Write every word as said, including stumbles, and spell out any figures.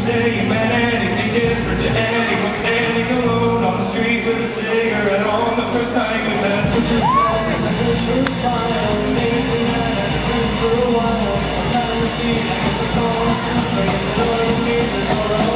say you meant anything different to anyone standing alone on the street with a cigarette on the first time we met. We took passes and searched for a smile. Maybe tonight I could live for a while. I'm not in the scene, I guess I'll call myself. I guess I know what it means, that's all I